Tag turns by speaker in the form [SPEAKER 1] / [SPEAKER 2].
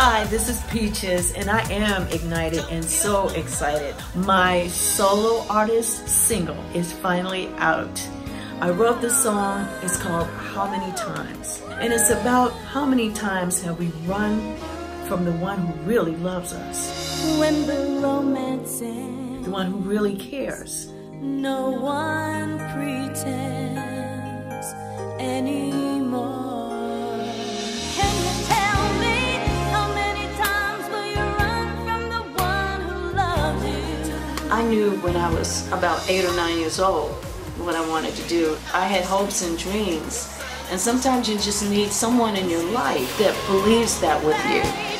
[SPEAKER 1] Hi, this is Peaches, and I am ignited and so excited. My solo artist single is finally out. I wrote this song, it's called How Many Times? And it's about how many times have we run from the one who really loves us.
[SPEAKER 2] When the romance ends,
[SPEAKER 1] the one who really cares.
[SPEAKER 2] No one pretends anymore. Can you tell me how many times will you run from the one who loves you?
[SPEAKER 1] I knew when I was about 8 or 9 years old what I wanted to do. I had hopes and dreams, and sometimes you just need someone in your life that believes that with you.